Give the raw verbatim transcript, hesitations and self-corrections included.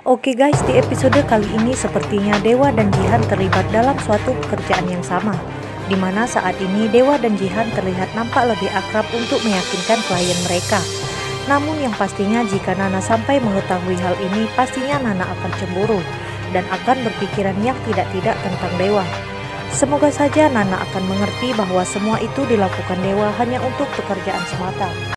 Oke guys, di episode kali ini sepertinya Dewa dan Jihan terlibat dalam suatu pekerjaan yang sama, di mana saat ini Dewa dan Jihan terlihat nampak lebih akrab untuk meyakinkan klien mereka. Namun yang pastinya jika Nana sampai mengetahui hal ini, pastinya Nana akan cemburu dan akan berpikiran yang tidak-tidak tentang Dewa. Semoga saja Nana akan mengerti bahwa semua itu dilakukan Dewa hanya untuk pekerjaan semata.